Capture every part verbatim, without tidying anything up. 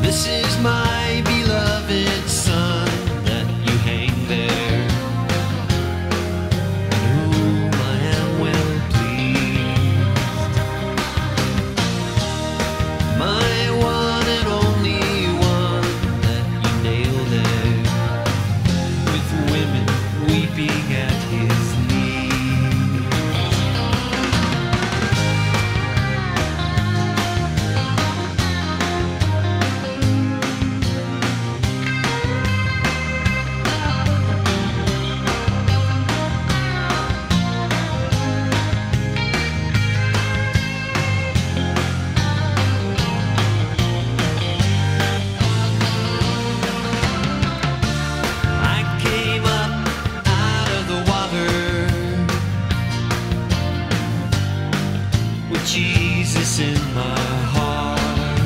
This is my beloved Son that you hang there, in whom I am well pleased. My one and only one that you nailed there, with women weeping at his knees. Jesus in my heart,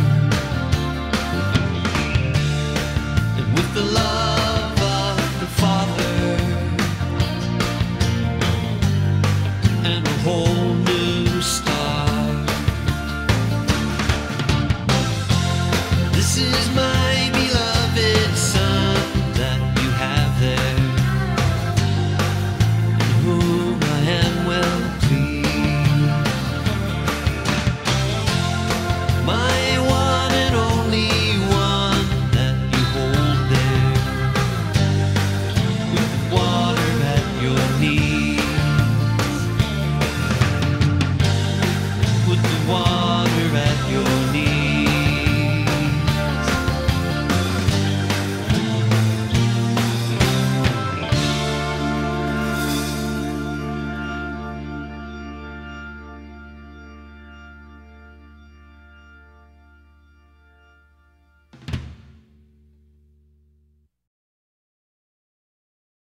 and with the love of the Father, and a whole new start. This is my